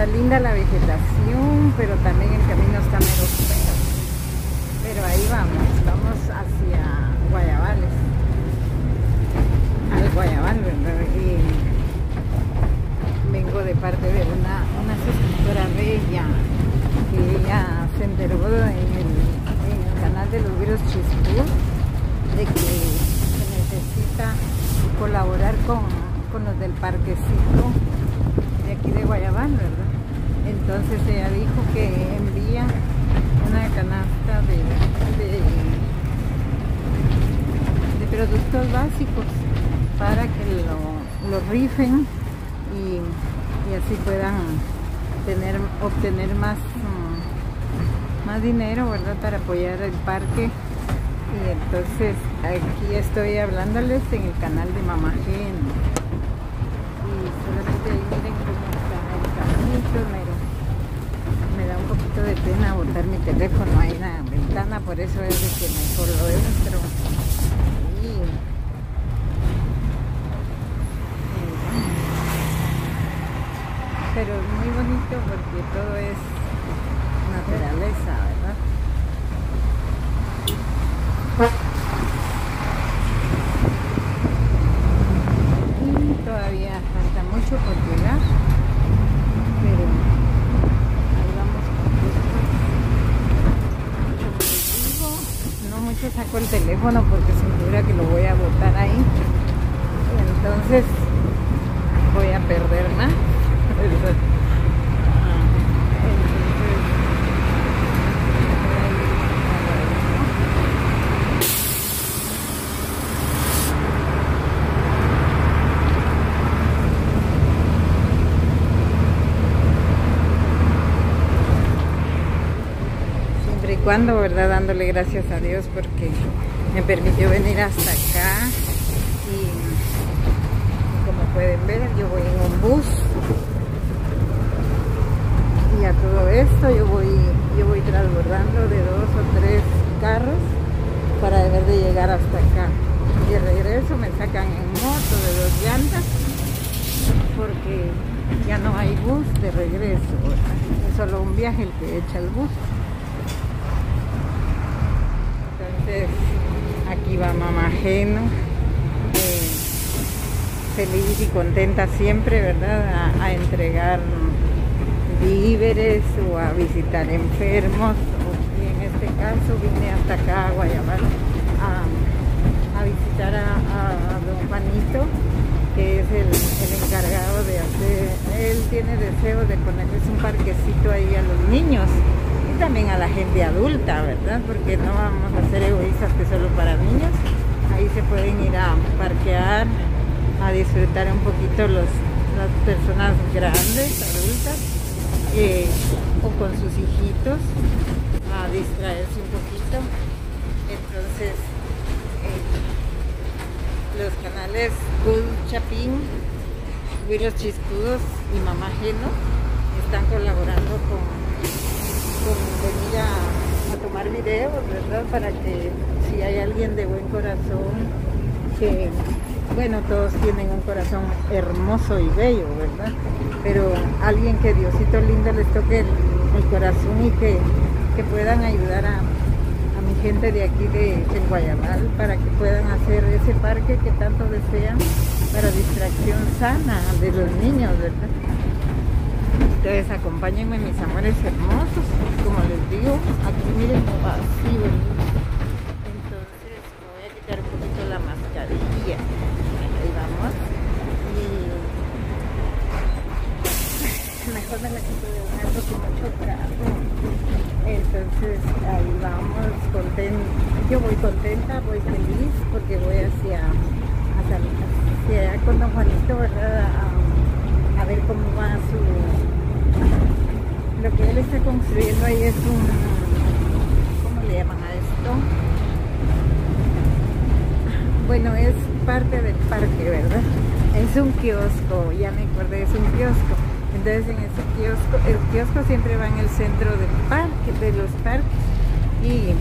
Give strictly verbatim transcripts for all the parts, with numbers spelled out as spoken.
está linda la vegetación, pero también el camino está medio feo. Pero ahí vamos, vamos hacia Guayabales, al Guayabal, ¿verdad? Y vengo de parte de una, una suscriptora bella, que ella se enteró en el, en el canal de los Güiros Chispús de que se necesita colaborar con, con los del parquecito de aquí de Guayabal, ¿verdad? Entonces ella dijo que envía una canasta de, de, de productos básicos para que lo, lo rifen y, y así puedan tener, obtener más, um, más dinero, ¿verdad? Para apoyar el parque. Y entonces aquí estoy hablándoles en el canal de Mamá Gen. Y solamente ahí miren cómo está el caminito. Me, me da un poquito de pena botar mi teléfono ahí en la ventana, por eso es de que mejor lo entro. Y, pero es muy bonito porque todo es naturaleza, ¿verdad? Y todavía falta mucho por llegar, pero ahí vamos con esto. Como les digo, no mucho saco el teléfono porque se me figura que lo voy a botar ahí, entonces voy a perder más. Siempre y cuando, ¿verdad? Dándole gracias a Dios porque me permitió venir hasta acá y como pueden ver yo voy en un bus. Y a todo esto yo voy, yo voy transbordando de dos o tres carros para deber de llegar hasta acá. Y de regreso me sacan en moto de dos llantas porque ya no hay bus de regreso, ¿verdad? Es solo un viaje el que echa el bus. Entonces aquí va Mamá Gen, eh, feliz y contenta siempre, ¿verdad? A, a entregar víveres o a visitar enfermos, y en este caso vine hasta acá a Guayabal a, a visitar a, a, a don Juanito, que es el, el encargado de hacer, él tiene deseo de ponerles un parquecito ahí a los niños y también a la gente adulta, ¿verdad? Porque no vamos a ser egoístas que solo para niños, ahí se pueden ir a parquear, a disfrutar un poquito los, las personas grandes, adultas, Eh, o con sus hijitos a distraerse un poquito. Entonces eh, los canales Cool Chapín, Güiros Chispudos y Mamá Gen están colaborando con, con venir a, a tomar videos, ¿verdad? Para que si hay alguien de buen corazón, que bueno, todos tienen un corazón hermoso y bello, ¿verdad? Pero alguien que Diosito lindo les toque el, el corazón y que, que puedan ayudar a, a mi gente de aquí de, de Guayabal para que puedan hacer ese parque que tanto desean para distracción sana de los niños, ¿verdad? Entonces acompáñenme, mis amores hermosos, como les digo, aquí miren cómo va así, bonito. Entonces me voy a quitar un poquito la mascarilla. Ahí vamos. Y mejor me la quito de un alto que mucho carro. Entonces ahí vamos, contenta. Yo voy contenta, voy feliz porque voy hacia, hacia, hacia allá con don Juanito, ¿verdad? A, a ver cómo va su... Lo que él está construyendo ahí es un... ¿Cómo le llaman a esto? Bueno, es parte del parque, ¿verdad? Es un kiosco, ya me acordé, es un kiosco. Entonces en ese kiosco, el kiosco siempre va en el centro del parque, de los parques. Y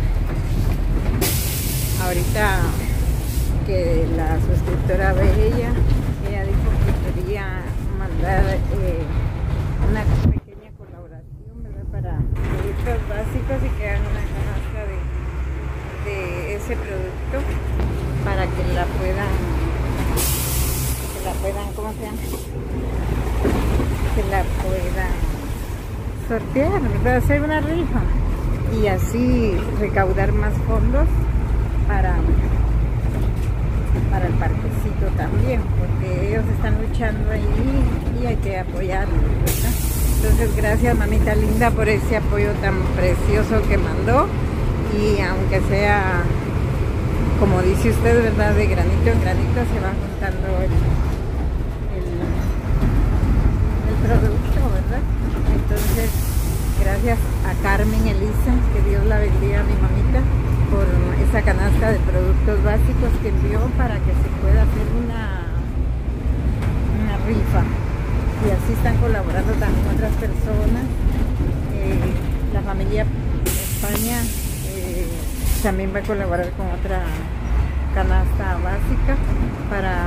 ahorita que la suscriptora Bella, ella dijo que quería mandar eh, una pequeña ¿cómo se llama? Que la puedan sortear, ¿verdad? Hacer una rifa y así recaudar más fondos para, para el parquecito también, porque ellos están luchando ahí y hay que apoyarlos, ¿verdad? Entonces gracias mamita linda por ese apoyo tan precioso que mandó, y aunque sea, como dice usted, ¿verdad?, de granito en granito se va juntando el, el, el producto, ¿verdad? Entonces gracias a Carmen Elisa, que Dios la bendiga a mi mamita, por esa canasta de productos básicos que envió para que se pueda hacer una, una rifa. Y así están colaborando también otras personas. Eh, la familia España eh, también va a colaborar con otra canasta básica para,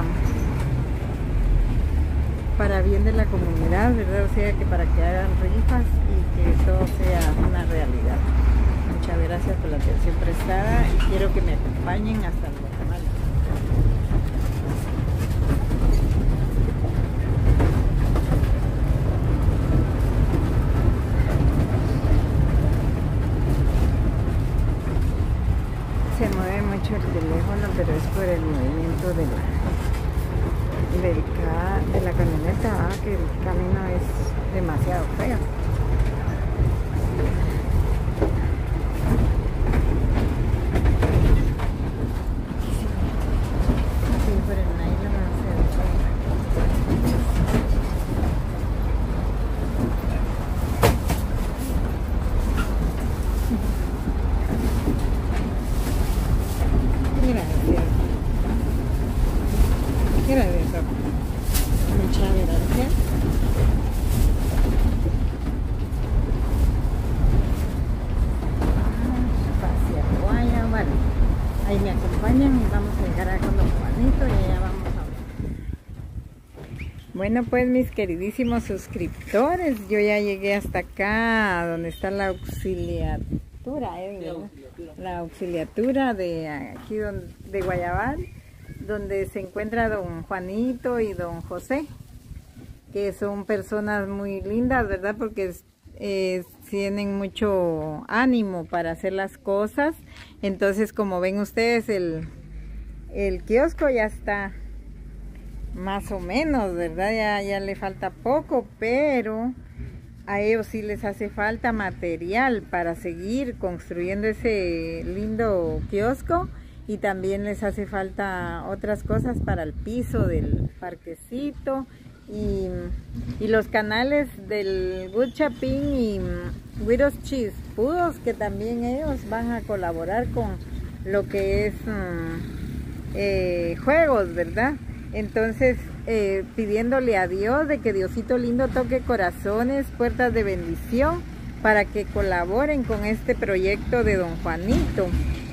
para bien de la comunidad, ¿verdad? O sea, que para que hagan rifas y que todo sea una realidad. Muchas gracias por la atención prestada y quiero que me acompañen hasta Guatemala. Se mueve mucho el teléfono, pero es por el movimiento de la, del ca, de la camioneta, ¿ah? Que el camino es demasiado feo. Sí, por el nylon hace Gracias. Gracias. Muchas gracias. Hacia Guayabal. Ahí me acompañan y vamos a llegar a con don Juanito y allá vamos a ver. Bueno, pues mis queridísimos suscriptores, yo ya llegué hasta acá donde está la auxiliatura, ¿eh? La auxiliatura de aquí de Guayabal, donde se encuentra don Juanito y don José, que son personas muy lindas, ¿verdad? Porque eh, tienen mucho ánimo para hacer las cosas. Entonces, como ven ustedes, el, el kiosco ya está más o menos, ¿verdad? Ya, ya le falta poco, pero a ellos sí les hace falta material para seguir construyendo ese lindo kiosco, y también les hace falta otras cosas para el piso del parquecito y, y los canales del Good Chapín y Widows Cheese Pudos, que también ellos van a colaborar con lo que es um, eh, juegos, ¿verdad? Entonces eh, pidiéndole a Dios de que Diosito lindo toque corazones, puertas de bendición para que colaboren con este proyecto de don Juanito.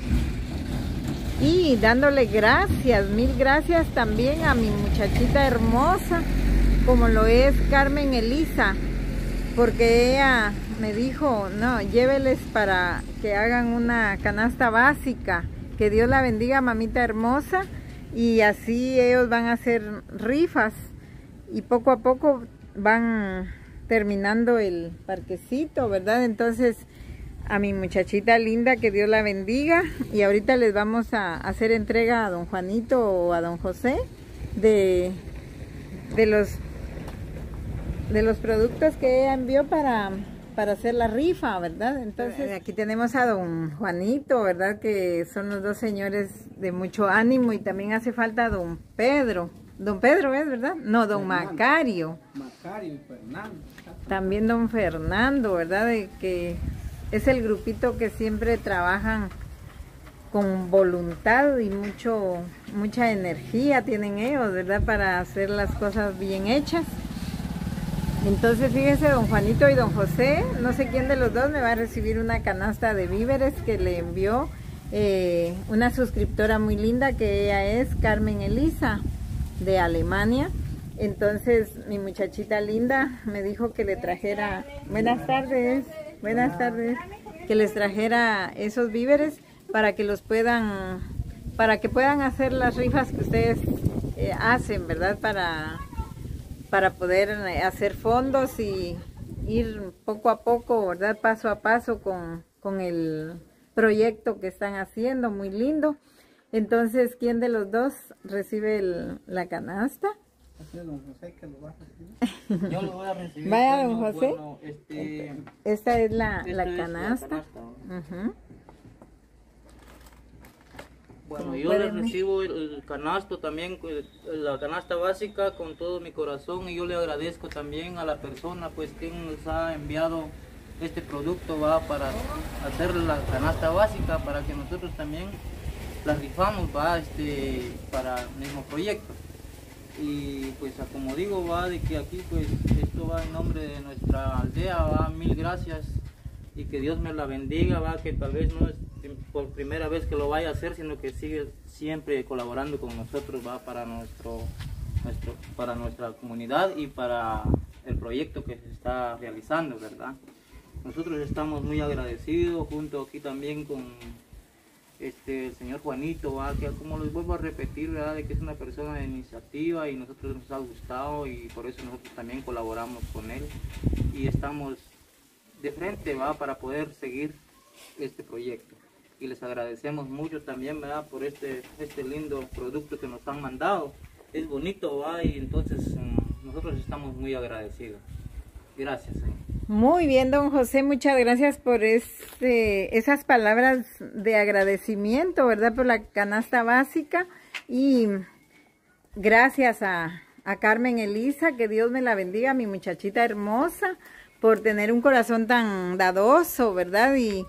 Y dándole gracias, mil gracias también a mi muchachita hermosa, como lo es Carmen Elisa, porque ella me dijo, no, lléveles para que hagan una canasta básica. Que Dios la bendiga, mamita hermosa, y así ellos van a hacer rifas y poco a poco van terminando el parquecito, ¿verdad? Entonces, a mi muchachita linda, que Dios la bendiga, y ahorita les vamos a hacer entrega a don Juanito o a don José de, de los de los productos que ella envió para, para hacer la rifa, ¿verdad? Entonces aquí tenemos a don Juanito, ¿verdad? Que son los dos señores de mucho ánimo, y también hace falta don Pedro. Don Pedro es, ¿verdad? No, don Fernando. Macario. Macario y Fernando. También don Fernando, ¿verdad? De que es el grupito que siempre trabajan con voluntad y mucho, mucha energía tienen ellos, ¿verdad? Para hacer las cosas bien hechas. Entonces fíjese, don Juanito y don José, no sé quién de los dos me va a recibir una canasta de víveres que le envió eh, una suscriptora muy linda, que ella es Carmen Elisa de Alemania. Entonces mi muchachita linda me dijo que le trajera, buenas tardes, buenas tardes, que les trajera esos víveres para que los puedan, para que puedan hacer las rifas que ustedes eh, hacen, ¿verdad? Para para poder hacer fondos y ir poco a poco, ¿verdad? Paso a paso con, con el proyecto que están haciendo, muy lindo. Entonces, ¿quién de los dos recibe el, la canasta? Don José, que lo va a recibir. Yo lo voy a recibir. Vaya, don José. Bueno, este, esta es la, esta la es canasta. La canasta, ¿no? Uh-huh. Bueno, yo le recibo el, el canasto también, la canasta básica con todo mi corazón, y yo le agradezco también a la persona pues que nos ha enviado este producto, va, para hacer la canasta básica, para que nosotros también la rifamos, va, este, para el mismo proyecto. Y pues como digo, va, de que aquí pues esto va en nombre de nuestra aldea, va, mil gracias, y que Dios me la bendiga, va, que tal vez no es por primera vez que lo vaya a hacer, sino que sigue siempre colaborando con nosotros, va, para nuestro, nuestro para nuestra comunidad y para el proyecto que se está realizando, ¿verdad? Nosotros estamos muy agradecidos, junto aquí también con este el señor Juanito, ¿va? Que como les vuelvo a repetir, ¿verdad? De que es una persona de iniciativa y nosotros nos ha gustado, y por eso nosotros también colaboramos con él y estamos de frente, ¿va? Para poder seguir este proyecto. Y les agradecemos mucho también, ¿verdad? Por este, este lindo producto que nos han mandado. Es bonito, ¿va? Y entonces um, nosotros estamos muy agradecidos. Gracias, señor. Muy bien, don José, muchas gracias por este, esas palabras de agradecimiento, ¿verdad? Por la canasta básica, y gracias a, a Carmen Elisa, que Dios me la bendiga, mi muchachita hermosa, por tener un corazón tan dadoso, ¿verdad? Y,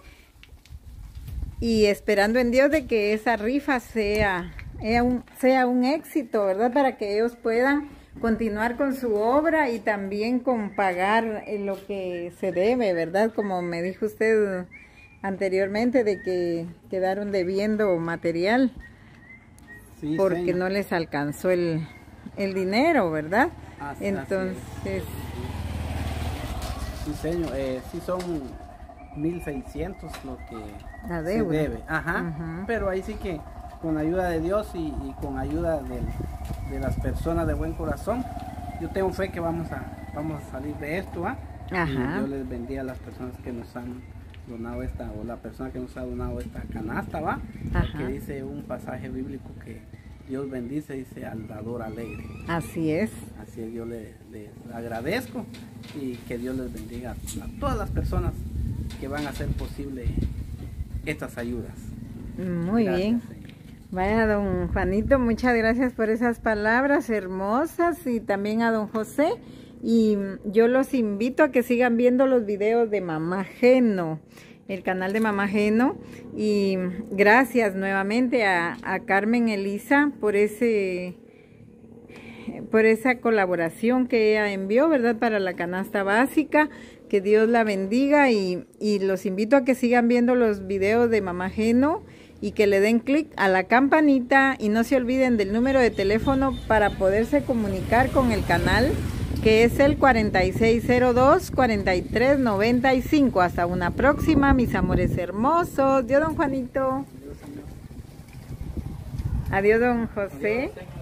y esperando en Dios de que esa rifa sea, sea, un, sea un éxito, ¿verdad? Para que ellos puedan continuar con su obra y también con pagar lo que se debe, ¿verdad? Como me dijo usted anteriormente, de que quedaron debiendo material, sí, porque señor, no les alcanzó el, el dinero, ¿verdad? Así, entonces así es. Sí, señor, eh, sí son mil seiscientos lo que la deuda se debe, ajá, uh-huh. Pero ahí sí que con ayuda de Dios y, y con ayuda del, de las personas de buen corazón, yo tengo fe que vamos a, vamos a salir de esto, ¿ah? Y Dios les bendiga a las personas que nos han donado esta, o la persona que nos ha donado esta canasta, ¿va? Que dice un pasaje bíblico que Dios bendice, dice al dador alegre. Así es. Así es, yo le, le agradezco, y que Dios les bendiga a todas las personas que van a hacer posible estas ayudas. Muy gracias, bien. Señor. Vaya, don Juanito, muchas gracias por esas palabras hermosas, y también a don José. Y yo los invito a que sigan viendo los videos de Mamá Geno, el canal de Mamá Geno. Y gracias nuevamente a, a Carmen Elisa por ese por esa colaboración que ella envió, ¿verdad? Para la canasta básica. Que Dios la bendiga, y, y los invito a que sigan viendo los videos de Mamá Geno, y que le den clic a la campanita, y no se olviden del número de teléfono para poderse comunicar con el canal, que es el cuarenta y seis cero dos, cuarenta y tres noventa y cinco. Hasta una próxima, mis amores hermosos. Adiós, don Juanito. Adiós, don José.